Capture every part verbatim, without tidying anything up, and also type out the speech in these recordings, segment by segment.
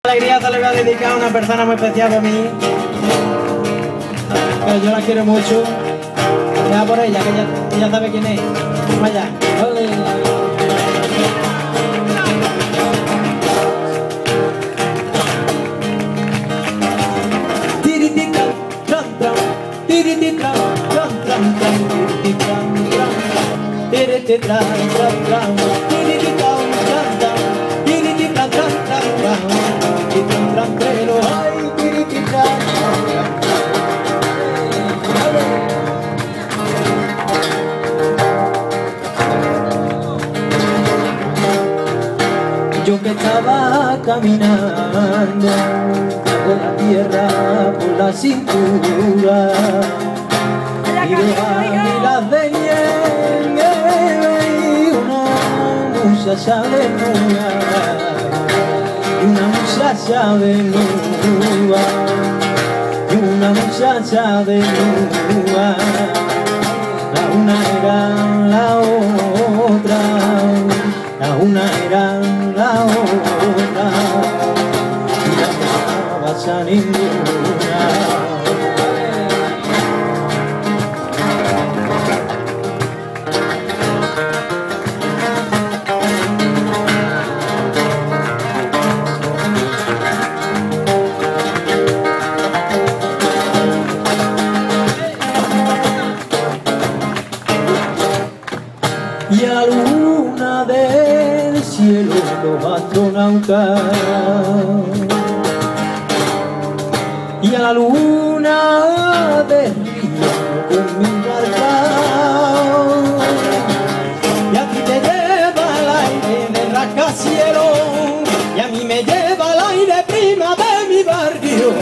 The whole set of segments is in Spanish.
alegría se le voy a dedicar a una persona muy especial para mí. Pero yo la quiero mucho. Vea por ella, que ella, ella sabe quién es. Vaya. ¡Ole! Yo que estaba caminando con la tierra por la cintura y de las de nieve, una muchacha desnuda, una muchacha desnuda, una muchacha desnuda, la una era la otra, la una era la otra, y la pasa ninguna. Y a la luna del cielo los astronautas, y a la luna del río con mi barca, y a ti te lleva el aire del rascacielos, y a mí me lleva el aire prima de mi barrio.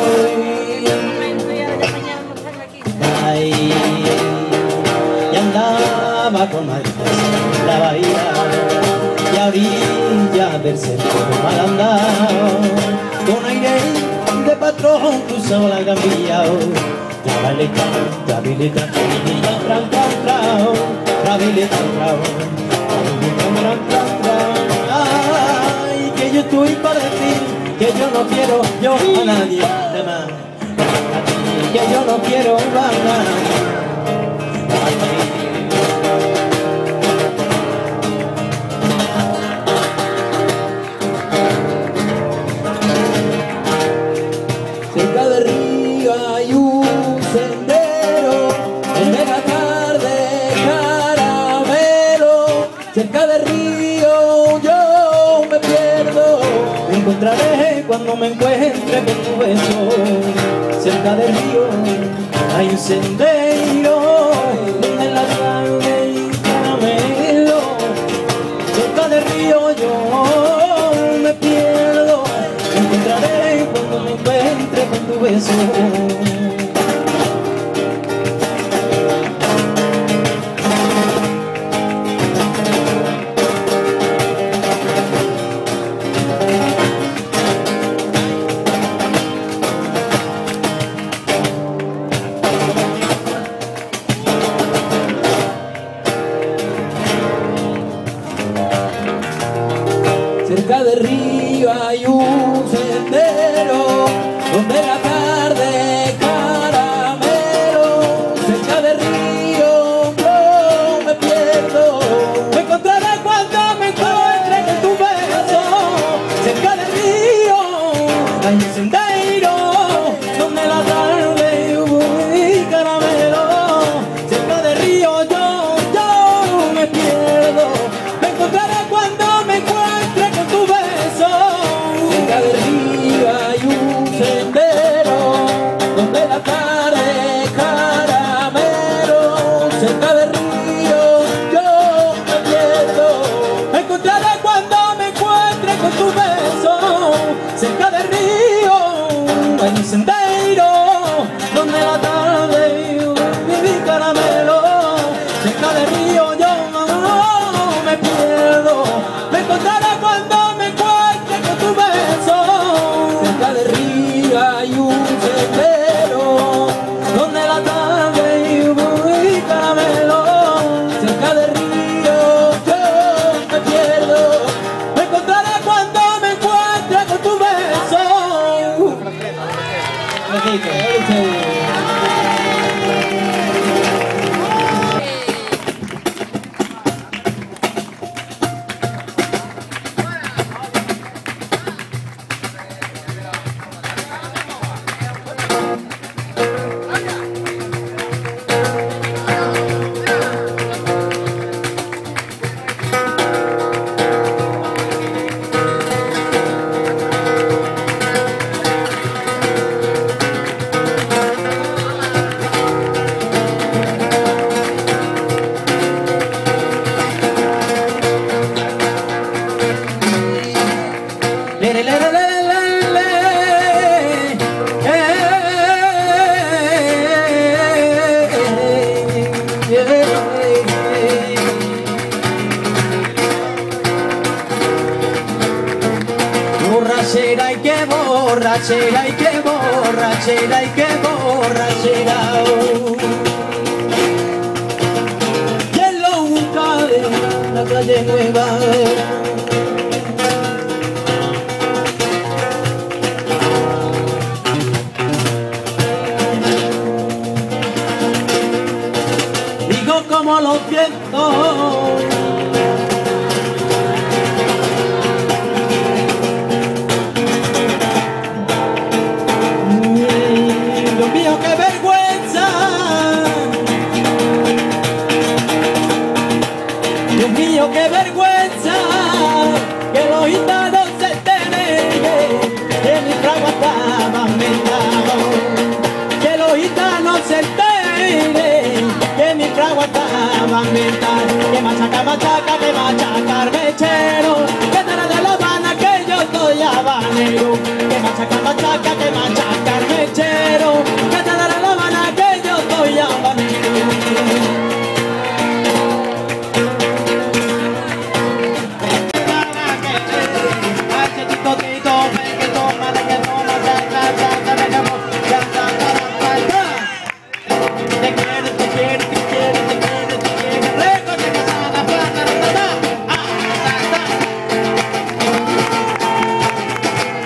Ay, y andaba con María la bahía y a orilla del centro mal andado, con aire de patrón cruzaba la Gran Vía. Trabaleta, trabaleta, trabaleta, tran, tran, tran, trabaleta, tran, tran, tran, tran. Ay, que yo estoy para decir que yo no quiero yo a nadie más, que yo no quiero a nadie. Cerca del río hay un sendero donde la tarde caramelo. Cerca del río yo me pierdo, me encontraré cuando me encuentre con tu beso. Cerca del río hay un sendero donde la tarde hay caramelo. Cerca del río yo me pierdo, me encontraré cuando me encuentre con tu beso. Cerca del río hay un sendero donde la tarde caramelo. Cerca del río yo me pierdo, me encontraré cuando me encuentre con tu beso. Cerca del río hay un sendero donde la tarde hay caramelo. Cerca del río yo, yo me pierdo, me encontraré cuando me encuentre con tu beso. Cerca Ay, qué borrachera, ay, qué borrachera, ay, qué borrachera. ¿Quién lo busca en la calle Nueva? Digo como los vientos, Dios mío, qué vergüenza, Dios mío, qué vergüenza, que los gitanos se enteren que mi fragua estaba vendado, que los gitanos se enteren que mi fragua estaba vendado, que machaca, machaca, que machacar mechero, que dará de La Habana que yo estoy habanero, que machaca, machaca, que machacar mechero, que te dará La Habana que yo estoy habanero.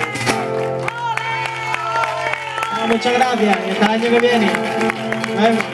Muchas gracias, y hasta el año que viene.